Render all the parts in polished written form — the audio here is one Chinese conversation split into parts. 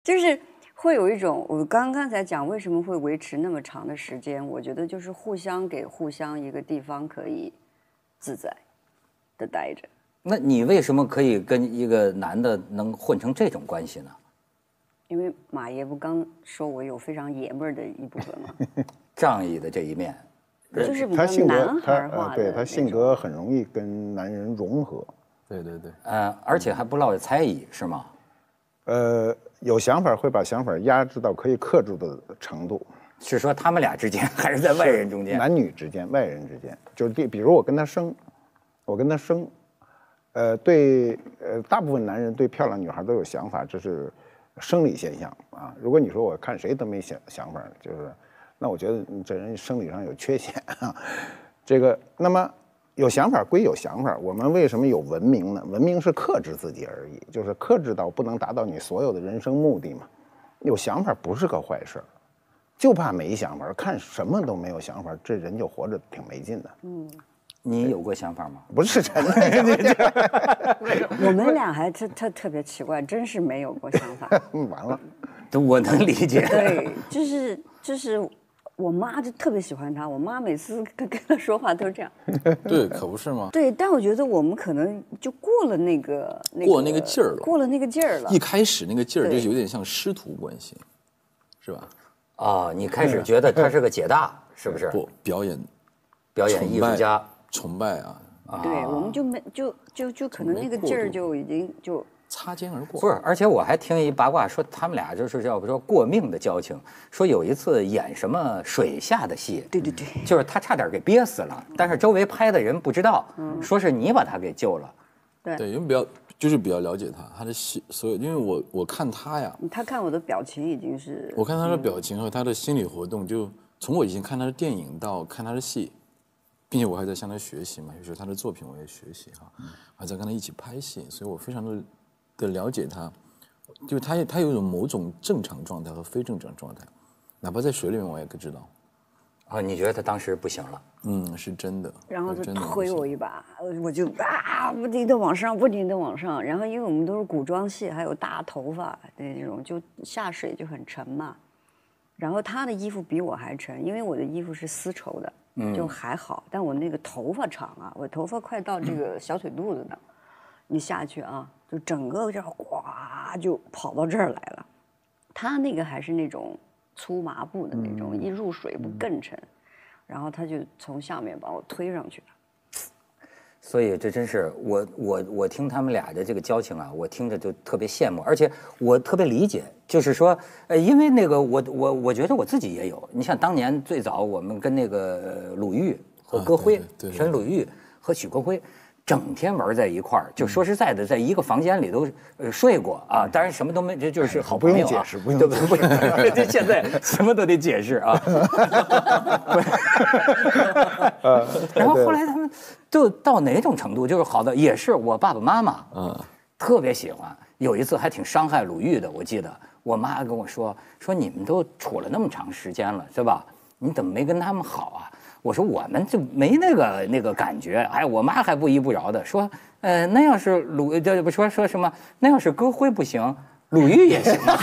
就是会有一种，我刚才讲为什么会维持那么长的时间，我觉得就是互相给互相一个地方可以自在的待着。 那你为什么可以跟一个男的能混成这种关系呢？ 因为马爷不刚说我有非常爷们儿的一部分吗？ 仗义的这一面， 就是比较男孩化的， 对他性格很容易跟男人融合。 对对对， 而且还不落着猜疑，是吗？ 有想法会把想法压制到可以克制的程度。 是说他们俩之间，还是在外人中间？ 男女之间，外人之间，就是比如我跟他生，大部分男人对漂亮女孩都有想法，这是生理现象啊。如果你说我看谁都没想法，就是，那我觉得你这人生理上有缺陷啊。那么有想法归有想法，我们为什么有文明呢？文明是克制自己而已，就是克制到不能达到你所有的人生目的嘛。有想法不是个坏事，就怕没想法，看什么都没有想法，这人就活着挺没劲的。 你有过想法吗？ 不是真的。 我们俩还特别奇怪，真是没有过想法。 完了， 我能理解。 对，就是我妈就特别喜欢他，我妈每次跟他说话都这样。 对，可不是吗？ 对，但我觉得我们可能就过了那个劲儿了， 过了那个劲儿了。 一开始那个劲儿就有点像师徒关系，是吧？ 哦，你开始觉得他是个姐大，是不是？ 不，表演艺术家， 崇拜啊。 对，我们就没就可能那个劲儿就已经就擦肩而过。 不是，而且我还听一八卦说，他们俩就是要不说过命的交情。说有一次演什么水下的戏， 对， 就是他差点给憋死了，但是周围拍的人不知道，说是你把他给救了。 对，因为比较了解他的戏，所以因为我看他呀， 他看我的表情已经是， 我看他的表情和他的心理活动，就从我以前看他的电影到看他的戏，并且我还在向他学习嘛，有时候他的作品我也学习哈，还在跟他一起拍戏，所以我非常的了解他，就是他有一种某种正常状态和非正常状态，哪怕在水里面我也知道。 你觉得他当时不行了？ 是真的。 然后就推我一把，我就不停的往上，然后因为我们都是古装戏，还有大头发那种，就下水就很沉嘛。然后他的衣服比我还沉，因为我的衣服是丝绸的，就还好，但我那个头发长啊，我头发快到这个小腿肚子呢，你下去啊，就整个这呱就跑到这儿来了。他那个还是那种粗麻布的那种，一入水不更沉，然后他就从下面把我推上去了。 所以这真是我听他们俩的这个交情啊，我听着就特别羡慕，而且我特别理解，就是说，因为那个我觉得我自己也有，你像当年最早我们跟那个鲁豫和歌辉，陈鲁豫和许国辉。整天玩在一块儿，就说实在的，在一个房间里都睡过啊。当然什么都没，这就是好朋友啊。 不用解释，不用解释。现在什么都得解释啊。然后后来他们就到哪种程度，就是好的，也是我爸爸妈妈，特别喜欢。有一次还挺伤害鲁豫的，我记得我妈跟我说你们都处了那么长时间了，是吧？你怎么没跟他们好啊？我说我们就没那个感觉，哎，我妈还不依不饶的说，那要是说什么，那要是歌辉不行，鲁豫也行啊。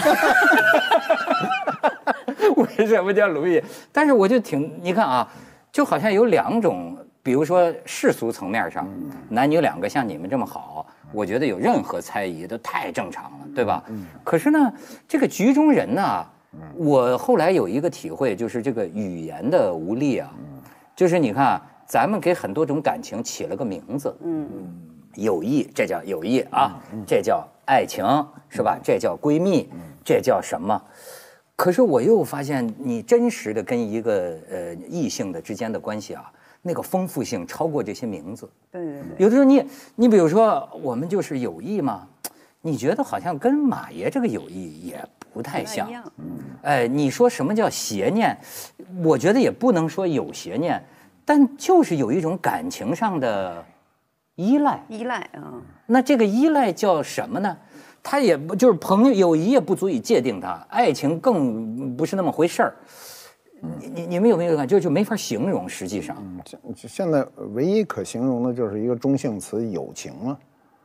为什么叫鲁豫？但是我就你看啊，就好像有两种，比如说世俗层面上，男女两个像你们这么好，我觉得有任何猜疑都太正常了，对吧？可是呢，这个局中人呢，我后来有一个体会，就是这个语言的无力啊。就是你看，咱们给很多种感情起了个名字，友谊，这叫友谊啊，这叫爱情，是吧？这叫闺蜜，这叫什么？可是我又发现，你真实的跟一个异性的之间的关系啊，那个丰富性超过这些名字。 对。 有的时候你比如说，我们就是友谊嘛，你觉得好像跟马爷这个友谊也不太像。你说什么叫邪念？我觉得也不能说有邪念，但就是有一种感情上的依赖啊。 那这个依赖叫什么呢？它也不就是朋友友谊也不足以界定它，爱情更不是那么回事儿。你们有没有感觉就没法形容？实际上， 现在唯一可形容的就是一个中性词友情嘛。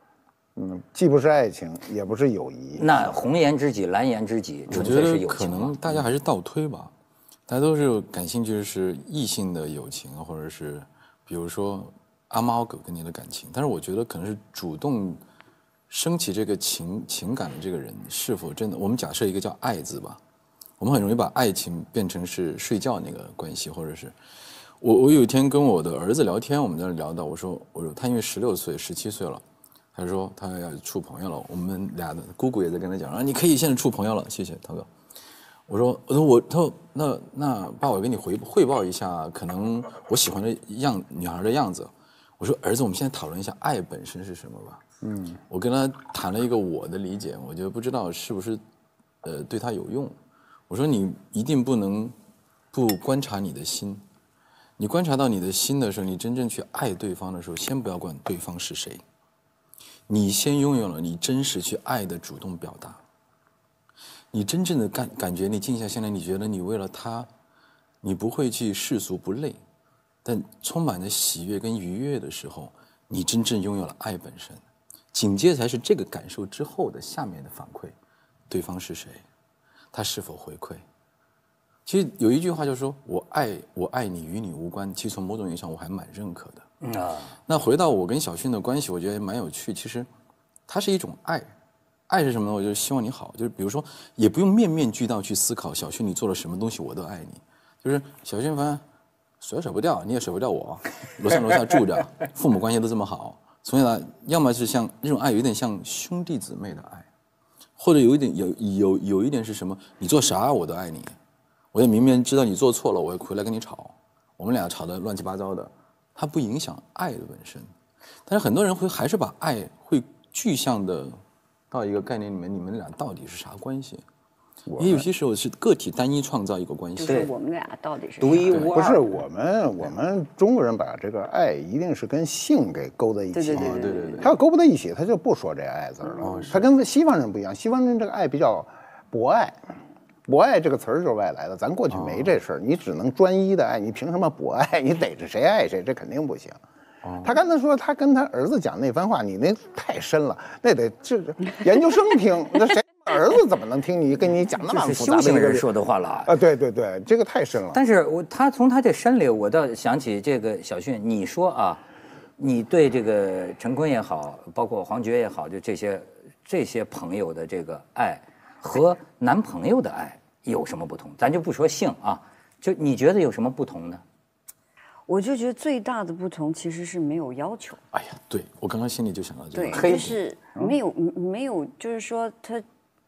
既不是爱情，也不是友谊。 那红颜知己、蓝颜知己， 我觉得纯粹是友情可能吗？ 大家还是倒推吧，大家都是感兴趣的是异性的友情，或者是比如说阿猫狗跟你的感情。但是我觉得可能是主动升起这个情感的这个人，是否真的？我们假设一个叫爱字吧，我们很容易把爱情变成是睡觉那个关系，或者是我有一天跟我的儿子聊天，我们在那聊到，我说他因为16岁、17岁了。他说他要处朋友了，我们俩的姑姑也在跟他讲啊，你可以现在处朋友了，谢谢涛哥。他说那爸，我给你汇报一下，可能我喜欢的女孩的样子。我说儿子，我们现在讨论一下爱本身是什么吧。我跟他谈了一个我的理解，我觉得不知道是不是对他有用。我说你一定不能不观察你的心，你观察到你的心的时候，你真正去爱对方的时候，先不要管对方是谁。你先拥有了你真实去爱的主动表达，你真正的感觉，你静下心来，你觉得你为了他，你不会去世俗不累，但充满着喜悦跟愉悦的时候，你真正拥有了爱本身。紧接着才是这个感受之后的下面的反馈，对方是谁，他是否回馈。其实有一句话就是说我爱你与你无关，其实从某种意义上我还蛮认可的。那回到我跟小薰的关系，我觉得蛮有趣。其实，它是一种爱，爱是什么呢？我就希望你好，就是比如说，也不用面面俱到去思考，小薰你做了什么东西我都爱你。就是小薰反正舍不掉，你也舍不掉我，楼上楼下住着，父母关系都这么好，从小要么是像那种爱，有点像兄弟姊妹的爱，或者有一点是什么？你做啥我都爱你，我也明明知道你做错了，我会回来跟你吵，我们俩吵得乱七八糟的。它不影响爱的本身，但是很多人还是把爱会具象的到一个概念里面，你们俩到底是啥关系？也有些时候是个体单一创造一个关系。 就是我们俩到底是独一无二。 不是我们中国人把这个爱一定是跟性给勾在一起。 对。 他要勾不在一起，他就不说这爱字了。他跟西方人不一样，西方人这个爱比较博爱。博爱这个词儿就是外来的，咱过去没这事儿，你只能专一的爱，你凭什么博爱？你逮着谁爱谁，这肯定不行。他刚才说他跟他儿子讲那番话，你那太深了，那得这研究生听，那谁儿子怎么能听你跟你讲那么复杂的？ 修行人说的话了啊！ 对，这个太深了。 但是他从他这深里，我倒想起这个小薰，你说啊，你对这个陈坤也好，包括黄觉也好，就这些朋友的这个爱。和男朋友的爱有什么不同？咱就不说性啊，就你觉得有什么不同呢？ 我就觉得最大的不同其实是没有要求。 哎呀，对，我刚刚心里就想到这个。 对，就是没有，就是说他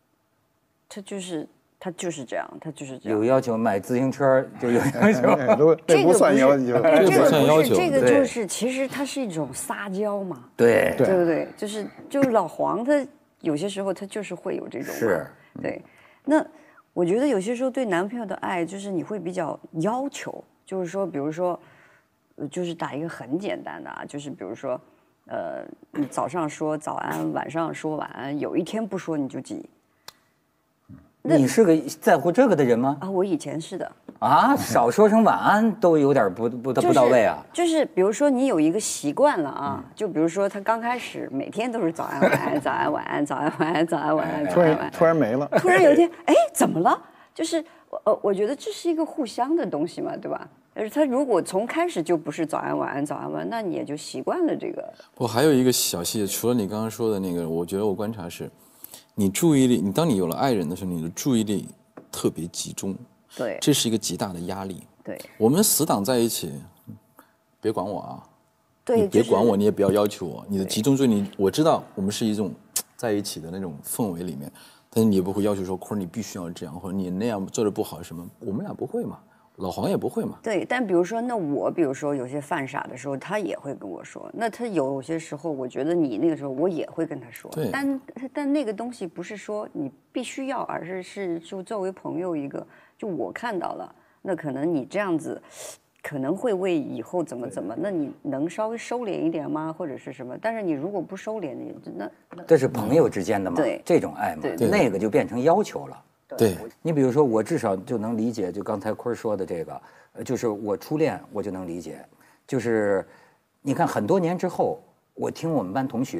就是这样，他就是这样。 有要求买自行车就有要求， 这不算要求， 这不算要求。 这个就是其实它是一种撒娇嘛， 对不对？就是老黄他有些时候他就是会有这种是。 对，那我觉得有些时候对男朋友的爱，就是你会比较要求，就是说，比如说，就是打一个很简单的啊，就是比如说，你早上说早安，晚上说晚安，有一天不说你就急。 你是个在乎这个的人吗？ 啊，我以前是的。 啊，少说声晚安都有点不到位啊。 就是比如说你有一个习惯了啊，就比如说他刚开始每天都是早安晚安早安晚安早安晚安早安晚安早安晚安， 突然没了。 突然有一天，哎，怎么了？就是我觉得这是一个互相的东西嘛，对吧？而他如果从开始就不是早安晚安早安晚安，那你也就习惯了这个。 我还有一个小细节，除了你刚刚说的那个，我觉得我观察是，你注意力，你当你有了爱人的时候，你的注意力特别集中， 对， 这是一个极大的压力。 对， 我们死党在一起，别管我啊， 对， 你别管我，你也不要要求我，你的集中注意力，我知道我们是一种在一起的那种氛围里面，但是你也不会要求说，坤儿你必须要这样，或者你那样做的不好什么，我们俩不会嘛。老黄也不会嘛。 对，但比如说，那我比如说有些犯傻的时候，他也会跟我说。那他有些时候，我觉得你那个时候，我也会跟他说。 对。 但那个东西不是说你必须要，而是就作为朋友一个，就我看到了，那可能你这样子，可能会为以后怎么，那你能稍微收敛一点吗？或者是什么？但是你如果不收敛，那这是朋友之间的嘛？ 对， 这种爱嘛，那个就变成要求了。 对， 你比如说，我至少就能理解，就刚才坤说的这个，就是我初恋，我就能理解，就是你看很多年之后，我听我们班同学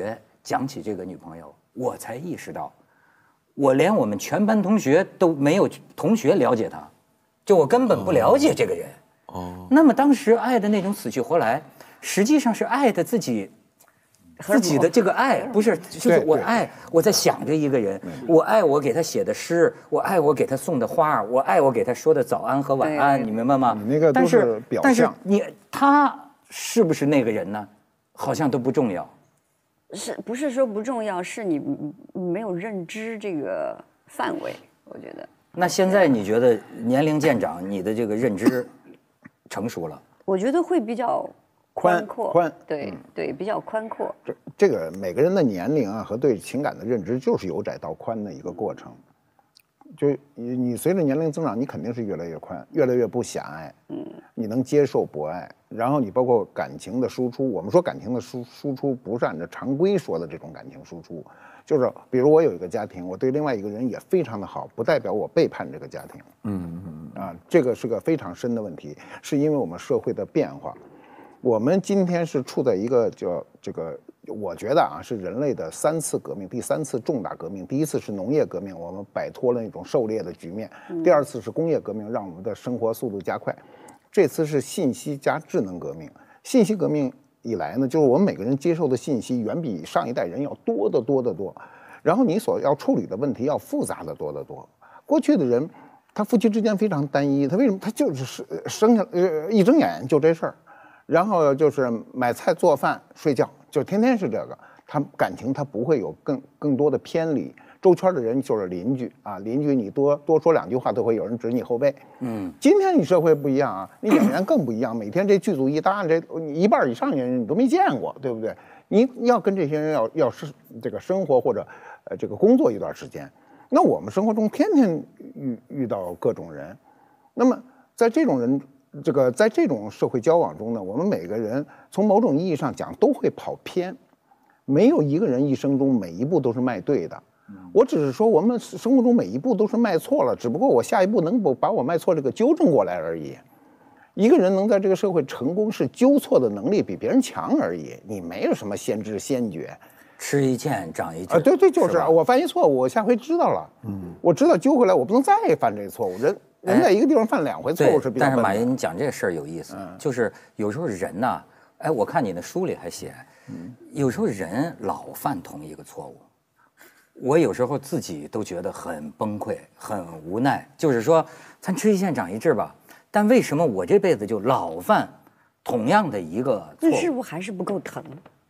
讲起这个女朋友，我才意识到，我连我们全班同学都没有同学了解她，就我根本不了解这个人。哦，那么当时爱的那种死去活来，实际上是爱的自己的这个爱，不是，就是我爱，我在想着一个人，我爱我给他写的诗，我爱我给他送的花，我爱我给他说的早安和晚安，你明白吗？ 你那个都是表象。 但是他是不是那个人呢？好像都不重要。 是不是说不重要？是你没有认知这个范围，我觉得。 那现在你觉得年龄渐长，你的这个认知成熟了？ 我觉得会比较宽阔，对，比较宽阔。 这个每个人的年龄啊和对情感的认知就是由窄到宽的一个过程。就你随着年龄增长，你肯定是越来越宽，越来越不狭隘。你能接受博爱，然后你包括感情的输出。我们说感情的输出不是按照常规说的这种感情输出，就是比如我有一个家庭，我对另外一个人也非常的好，不代表我背叛这个家庭。这个是个非常深的问题，是因为我们社会的变化。我们今天是处在一个叫这个，我觉得啊是人类的3次革命，第3次重大革命。第一次是农业革命，我们摆脱了那种狩猎的局面；第2次是工业革命，让我们的生活速度加快；这次是信息加智能革命。信息革命以来呢，就是我们每个人接受的信息远比上一代人要多得多，然后你所要处理的问题要复杂的多。过去的人，他夫妻之间非常单一，他为什么？他就是生下一睁眼就这事儿。然后就是买菜做饭睡觉，就天天是这个。他感情他不会有更多的偏离。周圈的人就是邻居啊，邻居你多说2句话都会有人指你后背。今天你社会不一样啊，你演员更不一样。每天这剧组一搭，这1半以上的人你都没见过，对不对？你要跟这些人要是这个生活或者这个工作一段时间，那我们生活中天天遇到各种人，那么在这种人。在这种社会交往中呢，我们每个人从某种意义上讲都会跑偏，没有一个人一生中每一步都是迈对的。我只是说我们生活中每一步都是迈错了，只不过我下一步能否把我迈错这个纠正过来而已。一个人能在这个社会成功，是纠错的能力比别人强而已。你没有什么先知先觉， 吃一堑长一智。 对，就是我犯一错误，我下回知道了，我知道揪回来，我不能再犯这错误。人在一个地方犯2回错误是比较笨的。 但是马云，你讲这事儿有意思，就是有时候人呐，我看你的书里还写，有时候人老犯同一个错误，我有时候自己都觉得很崩溃、很无奈。就是说，咱吃一堑长一智吧，但为什么我这辈子就老犯同样的一个错误？ 那是不是还是不够疼？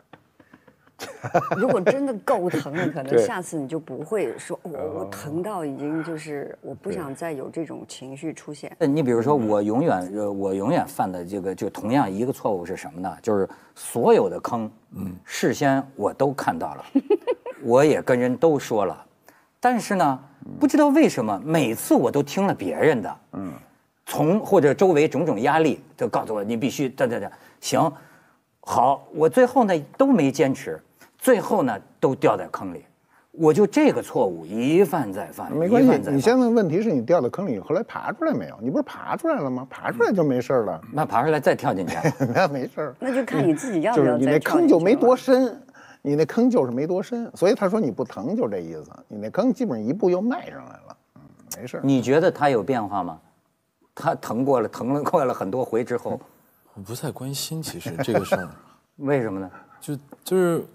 如果真的够疼了，可能下次你就不会说我疼到已经就是我不想再有这种情绪出现。 你比如说，我永远犯的这个就同样一个错误是什么呢？就是所有的坑，事先我都看到了，我也跟人都说了，但是呢，不知道为什么每次我都听了别人的，或者周围种种压力就告诉我你必须行。好，我最后呢都没坚持，最后呢都掉在坑里，我就这个错误一犯再犯。 没关系，你现在问题是你掉到坑里，后来爬出来没有？你不是爬出来了吗？爬出来就没事了。 那爬出来再跳进去， 那没事。 那就看你自己要不要再跳进去。 就是你那坑就没多深，你那坑就是没多深，所以他说你不疼就这意思。你那坑基本上一步又迈上来了，没事。 你觉得他有变化吗？他疼过了很多回之后。 我不太关心，其实这个事儿， 为什么呢？ 就是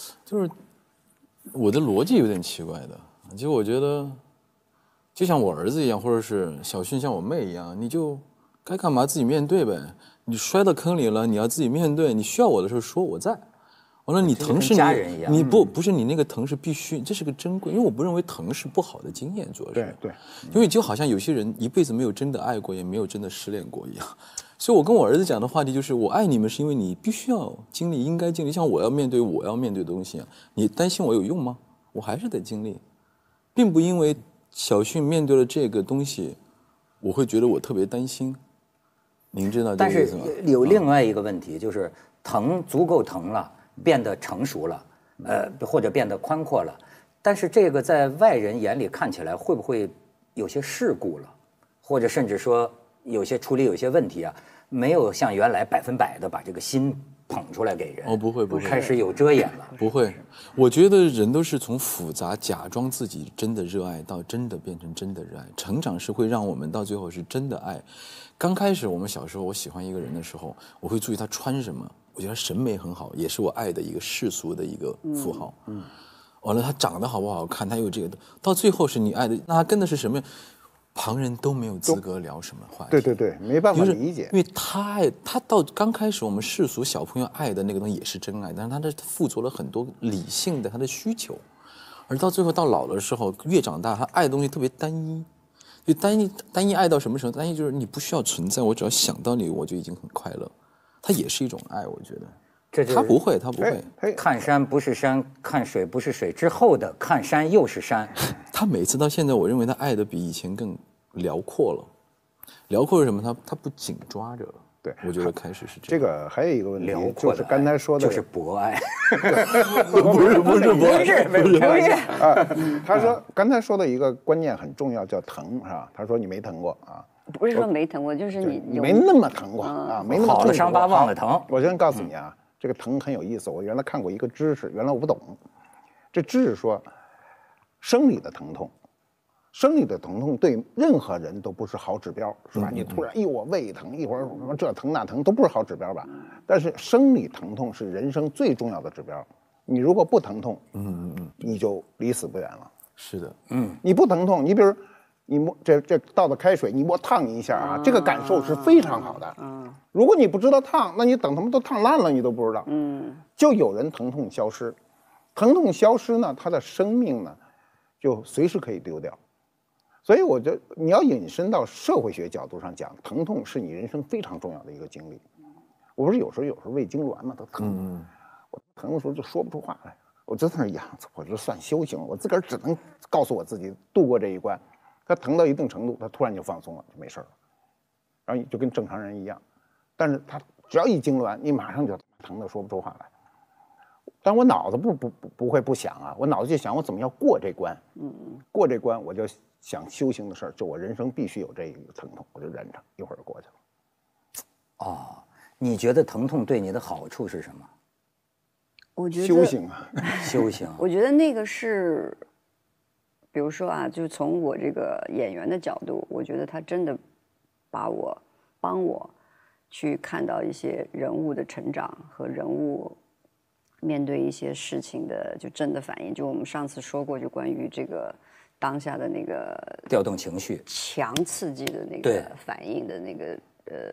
我的逻辑有点奇怪的，就我觉得，就像我儿子一样，或者是小迅像我妹一样，你就该干嘛自己面对呗。你摔到坑里了，你要自己面对。你需要我的时候说我在。完了，你疼是家人一样， 你不是你那个疼是必须，这是个珍贵，因为我不认为疼是不好的经验，主要是对， 因为就好像有些人一辈子没有真的爱过，也没有真的失恋过一样。所以我跟我儿子讲的话题就是，我爱你们是因为你必须要经历，应该经历，像我要面对的东西啊，你担心我有用吗？我还是得经历，并不因为小迅面对了这个东西，我会觉得我特别担心。您知道这个意思吗？ 但是有另外一个问题，就是疼足够疼了，变得成熟了，或者变得宽阔了，但是这个在外人眼里看起来会不会有些世故了，或者甚至说有些处理有些问题啊，没有像原来100%的把这个心捧出来给人。 哦，不会， 开始有遮掩了。 不会，我觉得人都是从复杂假装自己真的热爱，到真的变成真的热爱。成长是会让我们到最后是真的爱。刚开始我们小时候，我喜欢一个人的时候，我会注意他穿什么，我觉得审美很好，也是我爱的一个世俗的一个符号。完了，他长得好不好看，他有这个，到最后是你爱的，那他跟的是什么？旁人都没有资格聊什么话题。 对，没办法理解。 因为他到刚开始我们世俗小朋友爱的那个东西也是真爱，但是他附着了很多理性的他的需求，而到最后到老的时候，越长大，他爱的东西特别单一，就单一爱到什么时候？单一就是你不需要存在，我只要想到你，我就已经很快乐。它也是一种爱，我觉得。他不会。 看山不是山，看水不是水之后的看山又是山。 他每次到现在，我认为他爱的比以前更辽阔了。辽阔是什么？他不紧抓着了。 对， 我觉得开始是这个。还有一个问题， 辽阔就是刚才说的， 就是博爱。 不是。 他说刚才说的一个观念很重要，叫疼，是吧？他说你没疼过啊。 不是说没疼过，就是你没那么疼过啊，没那么好了伤疤忘了疼。 我先告诉你啊，这个疼很有意思。我原来看过一个知识，原来我不懂。这知识说，生理的疼痛对任何人都不是好指标，是吧？你突然我胃疼，一会儿什么这疼那疼，都不是好指标吧？但是生理疼痛是人生最重要的指标。你如果不疼痛，你就离死不远了。 是的， 你不疼痛，你比如。你摸这倒的开水，你摸烫一下啊，这个感受是非常好的。如果你不知道烫，那你等他们都烫烂了，你都不知道。就有人疼痛消失，疼痛消失呢，他的生命呢，就随时可以丢掉。所以我觉得你要引申到社会学角度上讲，疼痛是你人生非常重要的一个经历。我不是有时候胃痉挛嘛，都疼，我疼的时候就说不出话来，我就在那养，我这算修行，我自个儿只能告诉我自己度过这一关。他疼到一定程度，他突然就放松了，就没事了，然后就跟正常人一样。但是他只要一痉挛，你马上就疼得说不出话来。但我脑子不会不想啊，我脑子就想我怎么样过这关。过这关我就想修行的事儿，就我人生必须有这个疼痛，我就忍着，一会儿就过去了。 哦，你觉得疼痛对你的好处是什么？ 我觉得修行啊， 修行。 我觉得那个是。比如说啊，就从我这个演员的角度，我觉得他真的帮我去看到一些人物的成长和人物面对一些事情的就真的反应。就我们上次说过，就关于这个当下的那个调动情绪、 强刺激的那个反应的那个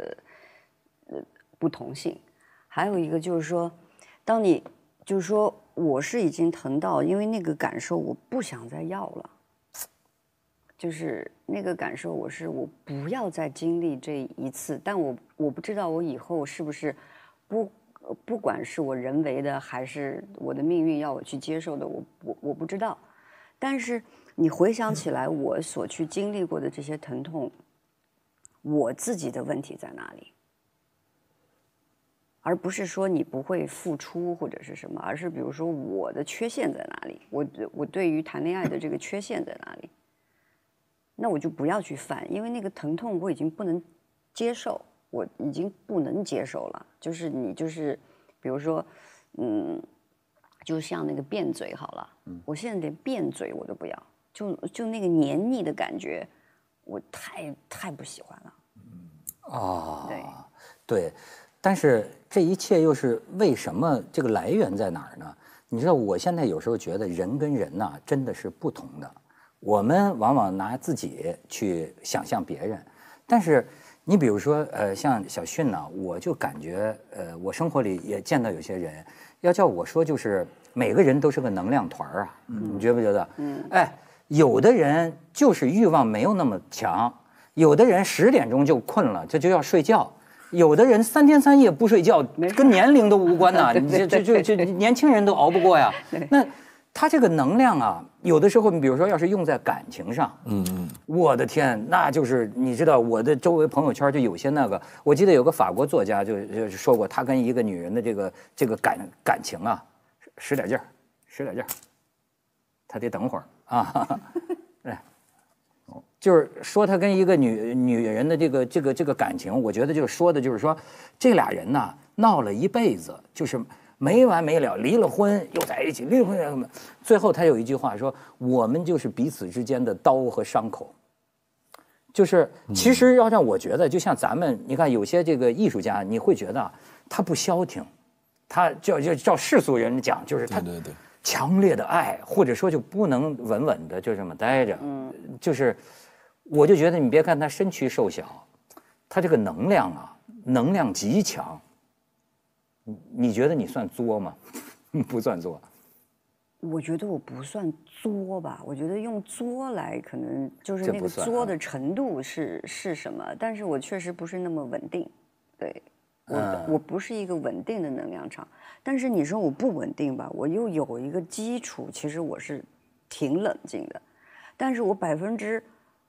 不同性。还有一个就是说，当你就是说。我是已经疼到，因为那个感受我不想再要了，就是那个感受我不要再经历这一次，但我不知道我以后是不是不管是我人为的还是我的命运要我去接受的，我不知道，但是你回想起来我所去经历过的这些疼痛，我自己的问题在哪里？而不是说你不会付出或者是什么，而是比如说我的缺陷在哪里，我对于谈恋爱的这个缺陷在哪里，那我就不要去犯，因为那个疼痛我已经不能接受，我已经不能接受了。就是你就是比如说就像那个辩嘴好了，我现在连辩嘴我都不要，就那个黏腻的感觉，我太不喜欢了。 哦，对。但是这一切又是为什么？这个来源在哪儿呢？你知道，我现在有时候觉得人跟人呐，真的是不同的。我们往往拿自己去想象别人，但是你比如说，像小迅呢，我就感觉，我生活里也见到有些人，要叫我说，就是每个人都是个能量团啊，你觉不觉得？哎，有的人就是欲望没有那么强，有的人10点钟就困了，这就要睡觉。有的人3天3夜不睡觉，跟年龄都无关呐，这年轻人都熬不过呀。那他这个能量啊，有的时候你比如说要是用在感情上，我的天，那就是你知道我的周围朋友圈就有些那个，我记得有个法国作家就说过，他跟一个女人的这个感情啊，使点劲儿，他得等会儿啊。 就是说他跟一个女人的这个感情，我觉得就是说的就是说，这俩人呐闹了一辈子，就是没完没了，离了婚又在一起，离了婚什么，最后他有一句话说，我们就是彼此之间的刀和伤口。就是其实要让我觉得，就像咱们，你看有些这个艺术家，你会觉得他不消停，他就照世俗人讲，就是他强烈的爱，或者说就不能稳稳的就这么待着。就是我就觉得你别看他身躯瘦小，他这个能量极强。你觉得你算作吗？不算作。 我觉得我不算作吧，我觉得用作来可能就是那个作的程度是什么，但是我确实不是那么稳定，对，我不是一个稳定的能量场，但是你说我不稳定吧，我又有一个基础，其实我是挺冷静的，但是我90%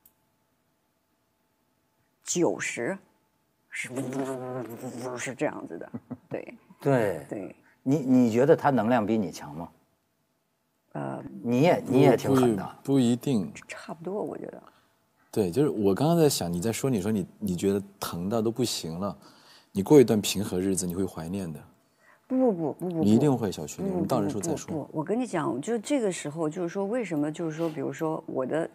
是这样子的，对对，你觉得他能量比你强吗？你也挺狠的， 不一定， 差不多，我觉得。 对，就是我刚刚在想，你在说，你说你觉得疼到都不行了，你过一段平和日子，你会怀念的。 不， 你一定会，小徐，我们到人时候再说。 不，我跟你讲，就这个时候，就是说，为什么？就是说，比如说我的，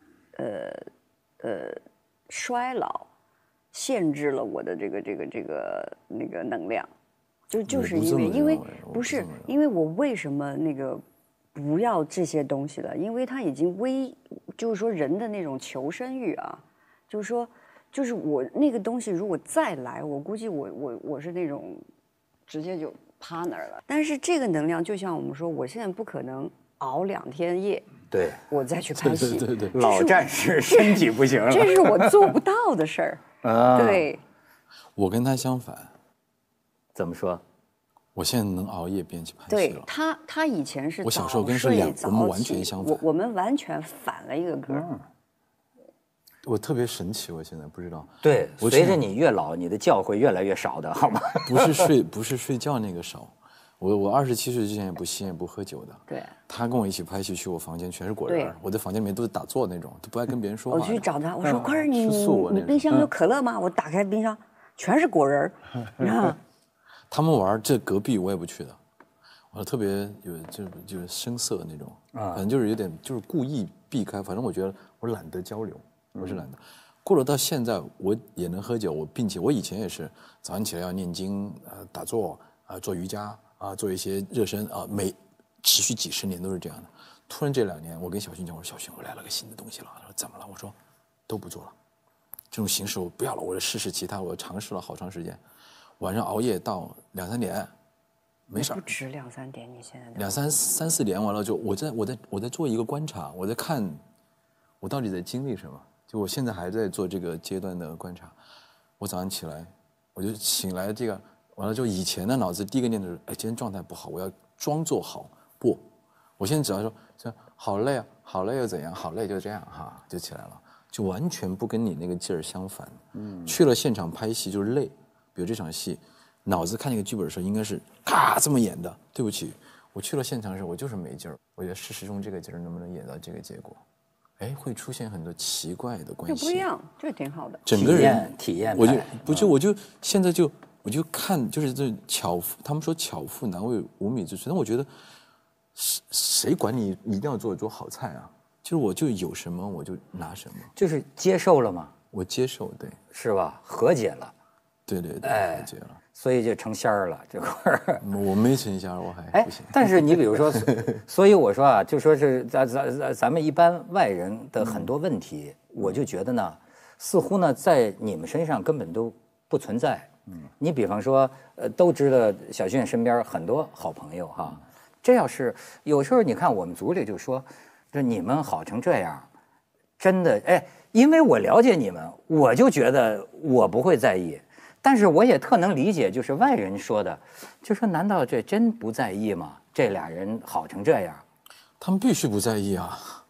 衰老限制了我的这个那个能量，就是因为不是因为我为什么那个。不要这些东西了，因为它已经就是说人的那种求生欲啊，就是说，就是我那个东西如果再来，我估计我是那种直接就趴那儿了。但是这个能量，就像我们说，我现在不可能熬2天夜， 对， 我再去拍戏， 对， 老战士身体不行了， 这是我做不到的事儿啊。对， 我跟他相反， 怎么说？ 我现在能熬夜边去拍戏了。 对他以前是我小时候跟我们完全相反， 我们完全反了一个格。 我特别神奇，我现在不知道。 对，随着你越老，你的觉会越来越少的，好吗？ 不是睡觉那个少，我27岁之前也不吸烟不喝酒的。 对。 他跟我一起拍戏，去我房间全是果仁，我的房间里面都是打坐那种，都不爱跟别人说话。 我去找他，我说：“快儿，你冰箱有可乐吗？”我打开冰箱，全是果仁，你看。 他们玩这隔壁我也不去的，我特别就是生涩那种，反正就是有点就是故意避开。反正我觉得我懒得交流，我是懒得。过了到现在，我也能喝酒，并且我以前也是早上起来要念经，打坐，做瑜伽，做一些热身，持续几10年都是这样的。突然这2年，我跟小勋讲，我说小勋，我来了个新的东西了。他说怎么了？我说都不做了，这种形式我不要了，我试试其他。我尝试了好长时间。晚上熬夜到2、3点，没事儿。 不止2、3点，你现在 3、4点完了就我在做一个观察，我在看我到底在经历什么。就我现在还在做这个阶段的观察。我早上起来，我就醒来这个完了之后，以前的脑子第一个念头是，今天状态不好，我要装作好。不，我现在只要说好累啊，好累又怎样？好累就这样哈，就起来了，就完全不跟你那个劲儿相反。去了现场拍戏就是累。比如这场戏，脑子看那个剧本的时候应该是咔这么演的。对不起，我去了现场的时候我就是没劲儿。我觉得事实中这个劲儿能不能演到这个结果？会出现很多奇怪的关系。 这不一样，这挺好的。 整个人体验， 我就现在我就看就是这巧妇，他们说巧妇难为无米之炊，但我觉得谁管你一定要做好菜啊？就是我就有什么我就拿什么， 就是接受了嘛。 我接受，对， 是吧？和解了。 对，和解了， 所以就成仙儿了这块儿。 我没成仙，我还不行。 但是你比如说，所以我说啊，就说是咱们一般外人的很多问题，我就觉得呢，似乎呢在你们身上根本都不存在。你比方说，都知道小俊身边很多好朋友哈，这要是有时候你看我们组里就说，这你们好成这样，真的因为我了解你们，我就觉得我不会在意。但是我也特能理解，就是外人说的，就说难道这真不在意吗？这俩人好成这样， 他们必须不在意啊！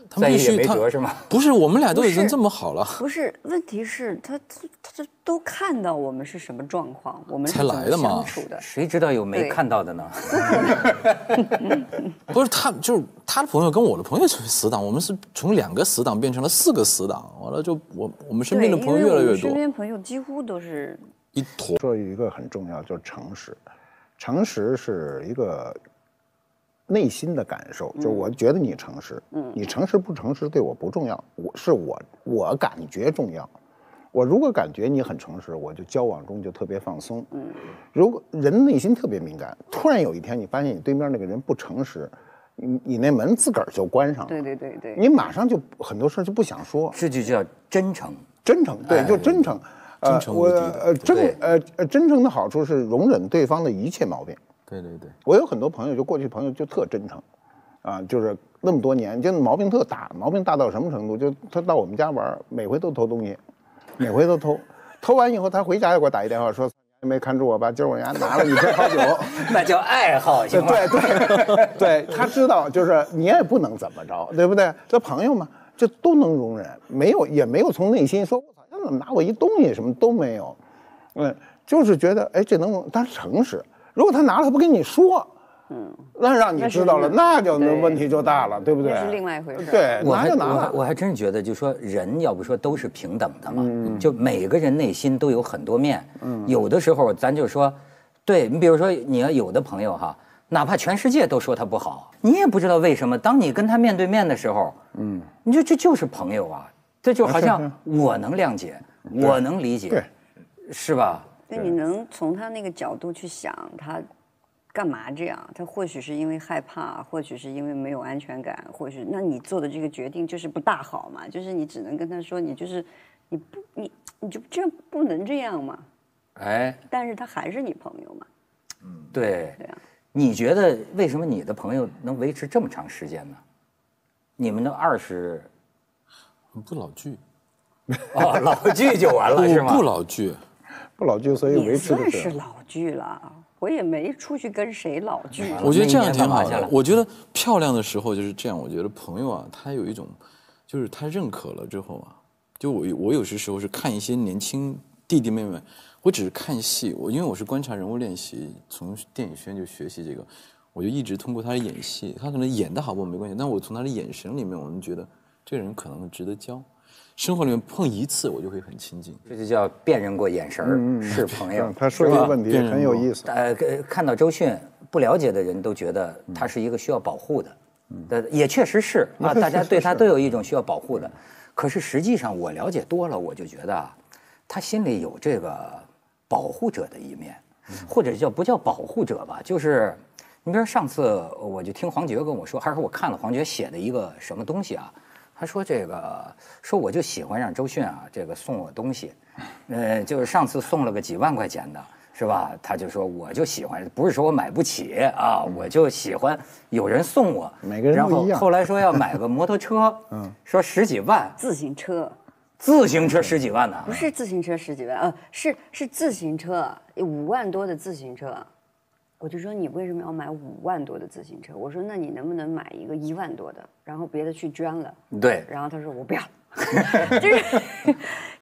他们必须在意也没辙是吗？ 不是，我们俩都已经这么好了， 不是，问题是他都看到我们是什么状况，我们是才来的嘛怎么相处的。 谁知道有没对看到的呢？ 不是他，就是他的朋友跟我的朋友成为死党，我们是从2个死党变成了4个死党，完了就我们身边的朋友越来越多， 身边朋友几乎都是一坨。 说一个很重要，就是诚实。诚实是一个内心的感受，就我觉得你诚实，你诚实不诚实对我不重要，我感觉重要。我如果感觉你很诚实，我就交往中就特别放松。如果人内心特别敏感，突然有一天你发现你对面那个人不诚实，你那门自个儿就关上了。 对， 你马上就很多事就不想说。 这就叫真诚。 真诚，对，就真诚。 真诚无敌的真诚的好处是容忍对方的一切毛病。 对， 我有很多朋友，就过去朋友就特真诚，就是那么多年，就毛病特大，毛病大到什么程度？就他到我们家玩，每回都偷东西，每回都偷，偷完以后他回家又给我打一电话说没看住我吧，今儿我家拿了你瓶好酒， 那叫爱好，行吗？ 对，他知道，就是你也不能怎么着，对不对？这朋友嘛，这都能容忍，也没有从内心说我操，他怎么拿我一东西，什么都没有，就是觉得哎，这能，他诚实。如果他拿了他不跟你说，那让你知道了，那就问题就大了，对不对？ 那是另外一回事。 对，拿就拿了。 我还真觉得，就说人要不说都是平等的嘛，就每个人内心都有很多面，有的时候咱就说，对你比如说你要有的朋友哈，哪怕全世界都说他不好，你也不知道为什么，当你跟他面对面的时候，你说这就是朋友啊，这就好像我能谅解，我能理解， 对， 是吧？ 那你能从他那个角度去想，他干嘛这样？他或许是因为害怕，或许是因为没有安全感，或许那你做的这个决定就是不大好嘛，就是你只能跟他说，你就是你就这样不能这样嘛。 哎， 但是他还是你朋友嘛。 对。 对啊。 你觉得为什么你的朋友能维持这么长时间呢？你们都20， 不老聚， 老聚就完了是吗？ 不老聚。 不老聚，所以维持的也算是老聚了。我也没出去跟谁老聚。 我觉得这样挺好那一年干嘛去了。 的我觉得漂亮的时候就是这样。我觉得朋友啊，他有一种，就是他认可了之后啊，就我有些时候是看一些年轻弟弟妹妹，我只是看戏，因为我是观察人物练习，从电影学院就学习这个，我就一直通过他的演戏，他可能演得好不好没关系，但我从他的眼神里面，我们觉得这个人可能值得交。生活里面碰一次，我就会很亲近。 这就叫辨认过眼神儿，是朋友。 他说这个问题很有意思。 看到周迅，不了解的人都觉得他是一个需要保护的，也确实是啊，大家对他都有一种需要保护的。可是实际上我了解多了，我就觉得啊，他心里有这个保护者的一面，或者不叫保护者吧，就是你比如上次我就听黄觉跟我说，还是我看了黄觉写的一个什么东西啊。他说说我就喜欢让周迅啊送我东西，就是上次送了个几万块钱的，是吧？他就说我就喜欢，不是说我买不起啊，我就喜欢有人送我。 每个人不一样。 然后后来说要买个摩托车，说10几万。 自行车 10几万呢？ 不是自行车10几万，是自行车5万多的自行车。我就说你为什么要买5万多的自行车？我说那你能不能买一个1万多的，然后别的去捐了？ 对。 然后他说我不要，就是